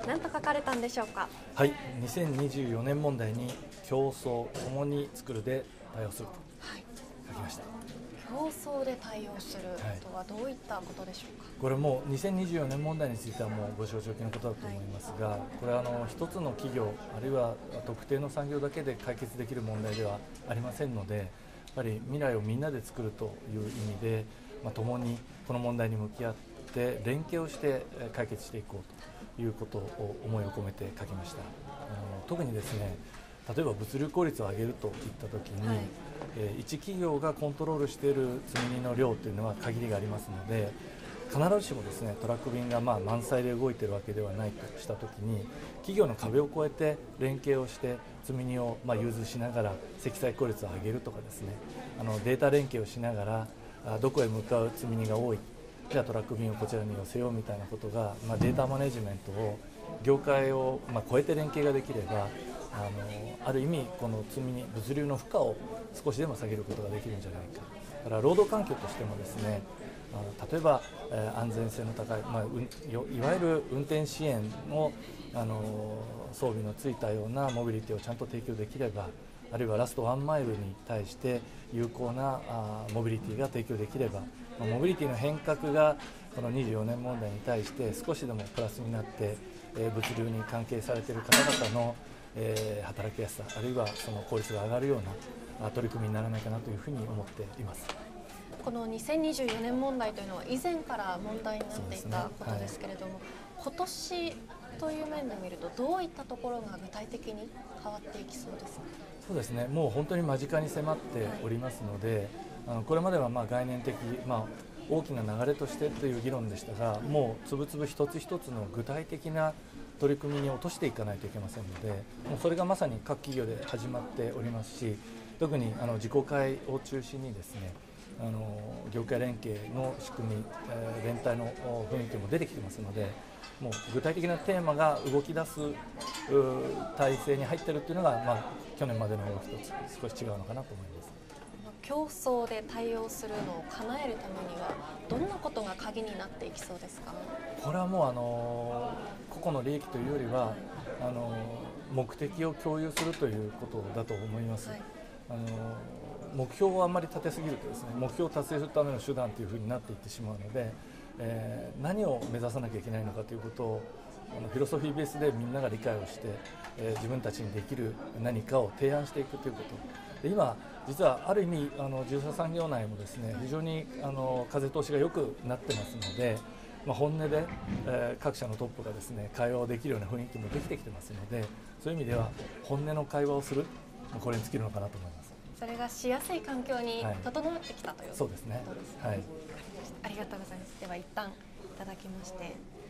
何と書かれたんでしょうか。 はい、2024年問題に競争共に作るで対応すると書きました。 競争で対応するとはどういったことでしょうか。 これも2024年問題についてはもうご承知おきのことだと思いますが、これは一つの企業あるいは特定の産業だけで解決できる問題ではありませんので、やっぱり未来をみんなで作るという意味で、共にこの問題に向き合って連携をして解決していこうということを思いを込めて書きました。特にですね、例えば物流効率を上げるといったときに、一企業がコントロールしている積み荷の量というのは限りがありますので、必ずしもですねトラック便が満載で動いているわけではないとしたときに、企業の壁を越えて連携をして積み荷を融通しながら積載効率を上げるとかですね、データ連携をしながらどこへ向かう積み荷が多い、じゃあトラック便をこちらに寄せようみたいなことが、データマネジメントを業界を超えて連携ができれば、ある意味この積み荷物流の負荷を少しでも下げることができるんじゃないか。だから労働環境としてもですね、例えば安全性の高い、いわゆる運転支援の、装備のついたようなモビリティをちゃんと提供できれば、あるいはラストワンマイルに対して有効なモビリティが提供できれば、モビリティの変革がこの24年問題に対して少しでもプラスになって、物流に関係されている方々の働きやすさ、あるいはその効率が上がるような取り組みにならないかなというふうに思っています。 この2024年問題というのは以前から問題になっていたことですけれども、今年という面で見るとどういったところが具体的に変わっていきそうですか。 そうですね、もう本当に間近に迫っておりますので、これまでは概念的、大きな流れとしてという議論でしたが、もうつぶつぶ一つ一つの具体的な取り組みに落としていかないといけませんので、もうそれがまさに各企業で始まっておりますし、特に自公会を中心にですね、業界連携の仕組み、連帯の雰囲気も出てきてますので、もう具体的なテーマが動き出す体制に入っているというのが、去年までの動きと少し違うのかなと思います。 競争で対応するのを叶えるためにはどんなことが鍵になっていきそうですか。 これはもう個々の利益というよりは、目的を共有するということだと思います。目標をあんまり立てすぎるとですね、目標を達成するための手段というふうになっていってしまうので、何を目指さなきゃいけないのかということをフィロソフィーベースでみんなが理解をして、自分たちにできる何かを提案していくということで、今実はある意味自動車産業内もですね、非常に風通しが良くなってますので、本音で、各社のトップがですね会話をできるような雰囲気もできてきてますので、そういう意味では本音の会話をする、これに尽きるのかなと思います。 それがしやすい環境に整ってきたということですね。 はい、 ありがとうございます。では一旦いただきまして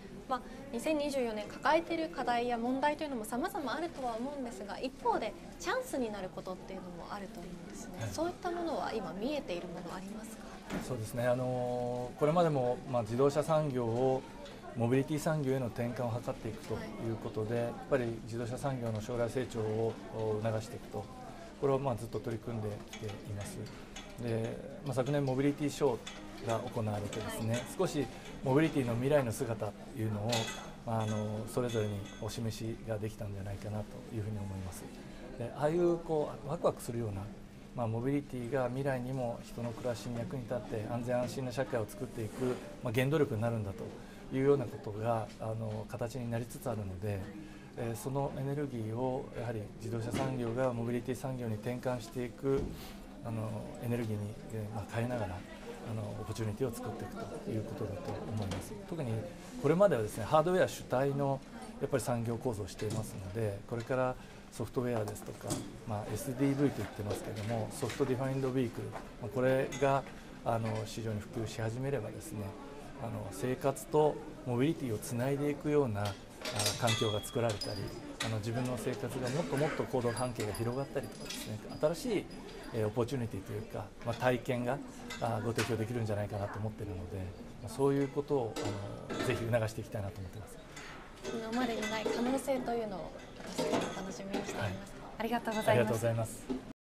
、2024年抱えている課題や問題というのも様々あるとは思うんですが、一方でチャンスになることっていうのもあると思うんですね。そういったものは今見えているものありますか。 そうですね、これまでも自動車産業をモビリティ産業への転換を図っていくということで、やっぱり自動車産業の将来成長を促していくと、これをずっと取り組んできています。で、昨年モビリティショーが行われてですね、少しモビリティの未来の姿というのをそれぞれにお示しができたんじゃないかなというふうに思います。で、ああいうワクワクするような、モビリティが未来にも人の暮らしに役に立って安全安心な社会を作っていく、原動力になるんだというようなことが形になりつつあるので、そのエネルギーをやはり自動車産業がモビリティ産業に転換していくエネルギーに変えながらオポチュニティを作っていくということだと思います。特にこれまではですね、ハードウェア主体のやっぱり産業構造をしていますので、これからソフトウェアですとか、SDV と言ってますけれども、ソフトディファインドビークル、これが市場に普及し始めればですね、生活とモビリティをつないでいくような環境が作られたり、自分の生活がもっともっと行動関係が広がったりとかですね、新しいオポチュニティというか、体験がご提供できるんじゃないかなと思っているので、そういうことをぜひ促していきたいなと思っています。 今までにない可能性というのを私たちも楽しみにしています。ありがとうございます。